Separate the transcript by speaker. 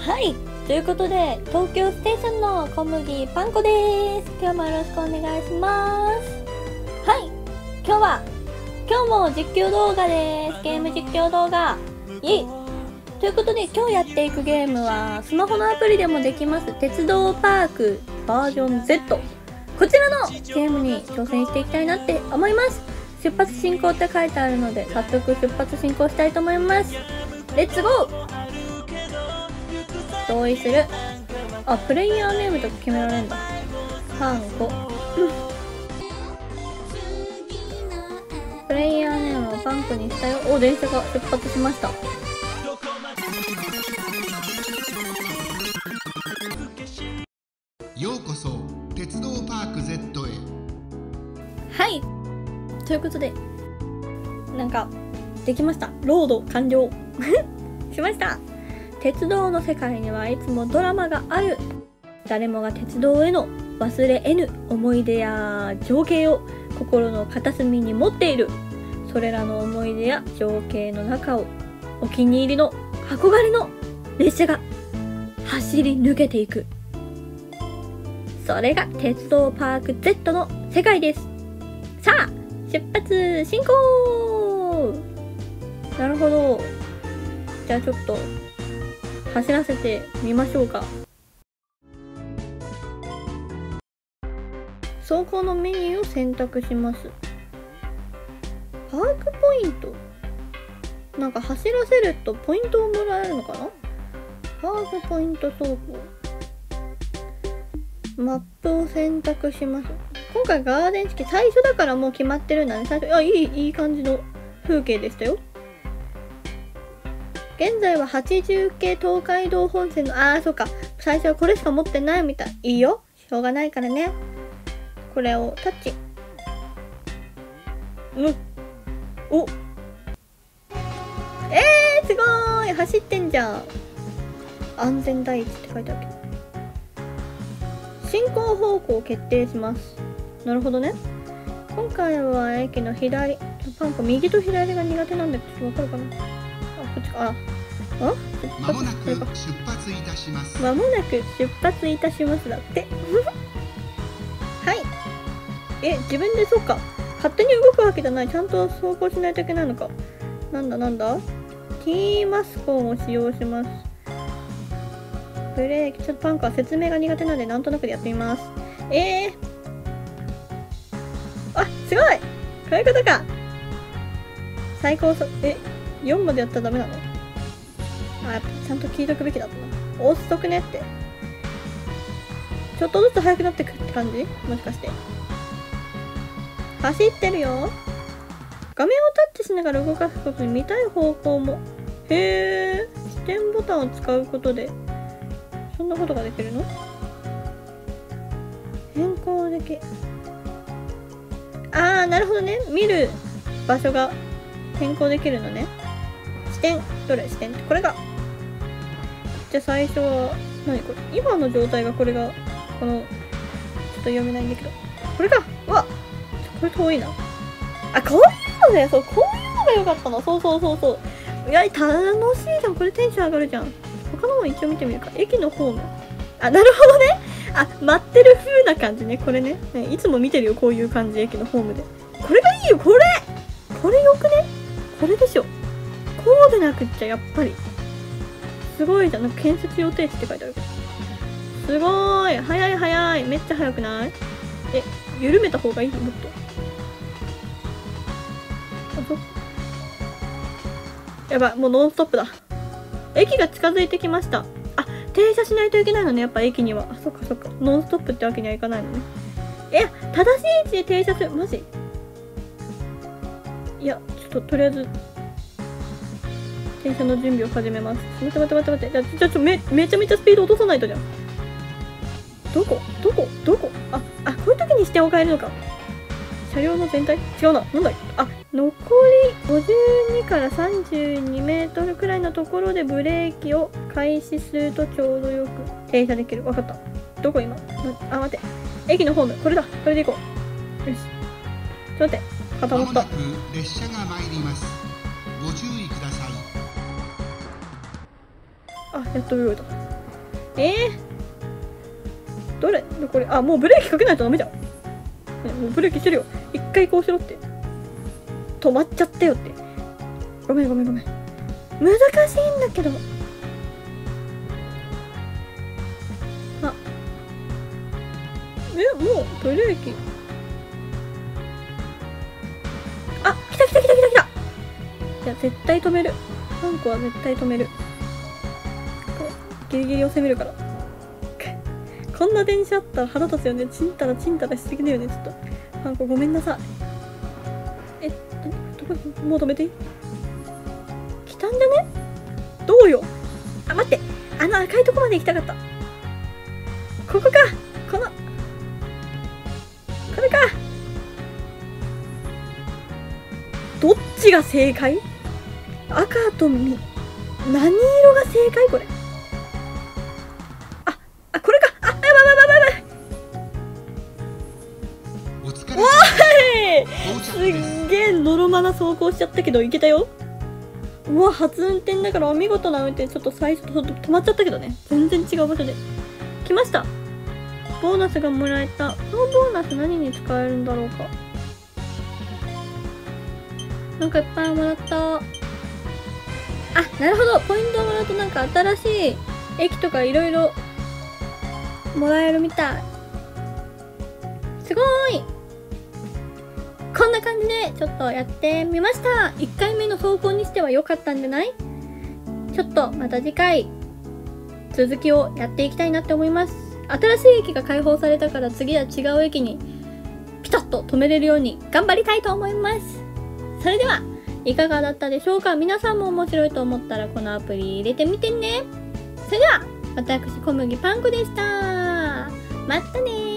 Speaker 1: はい、ということで東京ステーションの小麦パン粉です。今日もよろしくお願いします。はい、今日も実況動画です。ゲーム実況動画イエイということで、今日やっていくゲームはスマホのアプリでもできます鉄道パークバージョン Z、 こちらのゲームに挑戦していきたいなって思います。出発進行って書いてあるので、早速出発進行したいと思います。レッツゴー。同意する。あ、プレイヤーネームとか決められるんだ。パン粉プレイヤーネームをパン粉にしたよ。お、電車が出発しました。
Speaker 2: ようこそ鉄道パーク Z へ。
Speaker 1: はい、ということでなんかできました。ロード完了しました。鉄道の世界にはいつもドラマがある。誰もが鉄道への忘れ得ぬ思い出や情景を心の片隅に持っている。それらの思い出や情景の中をお気に入りの憧れの列車が走り抜けていく。それが鉄道パーク Z の世界です。さあ出発進行。なるほど、じゃあちょっと走らせてみましょうか。走行のメニューを選択します。パークポイント、なんか走らせるとポイントをもらえるのかな。パークポイント走行、マップを選択します。今回ガーデン式最初だからもう決まってるんだね。最初いい感じの風景でしたよ。現在は80系東海道本線の、そうか、最初はこれしか持ってないみたい。いいよ、しょうがないからね。これをタッチ。お、すごーい、走ってんじゃん。安全第一って書いてあるけど、進行方向を決定します。なるほどね。今回は駅の左、パン粉右と左が苦手なんだけど、わかるかな。こっちか。
Speaker 2: まもなく出発いたします。
Speaker 1: まもなく出発いたしますだってはい。自分でそうか、勝手に動くわけじゃない。ちゃんと走行しないといけないのか。なんだ T マスコンを使用します。ブレーキ、ちょっとパン粉は説明が苦手なんでなんとなくでやってみます。すごい、こういうことか。最高4までやったらダメなの。やっぱちゃんと聞いとくべきだったな。押しとくねって。ちょっとずつ速くなってくって感じ？もしかして。走ってるよ。画面をタッチしながら動かすことで見たい方向も。視点ボタンを使うことでそんなことができるの？変更でき。なるほどね。見る場所が変更できるのね。視点、どれ？視点ってこれが。じゃあ最初は何これ？今の状態がこれがこのちょっと読めないんだけど、これか。うわ、これ遠いな。こういうのね。そう、こういうのが良かったの。そう。いや、楽しいじゃん。これテンション上がるじゃん。他のも一応見てみるか。駅のホーム。なるほどね。待ってる風な感じね。これね。いつも見てるよ、こういう感じ。駅のホームで。これがいいよ。これよくね。これでしょ。こうでなくっちゃやっぱりすごいじゃん。なんか建設予定地って書いてある。すごーい。早い。めっちゃ速くない？緩めた方がいい？もっと。やばい、もうノンストップだ。駅が近づいてきました。停車しないといけないのね、やっぱ駅には。そっか。ノンストップってわけにはいかないのね。正しい位置で停車する。マジ？いや、ちょっととりあえず停車の準備を始めます。待って。じゃあめちゃめちゃスピード落とさないとじゃん。どここういう時に視点を変えるのか。車両の全体違うな。なんだ残り52から32メートルくらいのところでブレーキを開始するとちょうどよく停車できる。わかった。どこ今？待って。駅のホーム。これだ。これで行こう。よし。ちょっと待って。固まった。
Speaker 2: まもなく列車が参ります。ご注意ください。
Speaker 1: やっと動いた。 どれこれ、あ、もうブレーキかけないとダメじゃん。ね、もうブレーキしてるよ。一回こうしろって。止まっちゃったよって。ごめん。難しいんだけど。あ。もうトイレ駅。あ、来た。いや、絶対止める。ハンコは絶対止める。ギリギリを攻めるから。こんな電車あったら腹立つよね。ちんたらしすぎだよね。ちょっと。ハンコごめんなさい。どこもう止めていい？来たんじゃね？どうよ？あ、待って。赤いとこまで行きたかった。ここか！これか！どっちが正解？赤と何色が正解これ？これか！やばい！
Speaker 2: お疲れ
Speaker 1: おい！すっげえのろまな走行しちゃったけどいけたよ。うわ、初運転だからお見事な運転。ちょっと最初止まっちゃったけどね。全然違う場所で来ました。ボーナスがもらえた。このボーナス何に使えるんだろうか。なんかいっぱいもらった。あ、なるほど。ポイントをもらうとなんか新しい駅とかいろいろもらえるみたい。すごーい。こんな感じでちょっとやってみました。1回目の走行にしては良かったんじゃない？ちょっとまた次回続きをやっていきたいなって思います。新しい駅が開放されたから次は違う駅にピタッと止めれるように頑張りたいと思います。それではいかがだったでしょうか。皆さんも面白いと思ったらこのアプリ入れてみてね。それでは私小麦パンクでした。またねー。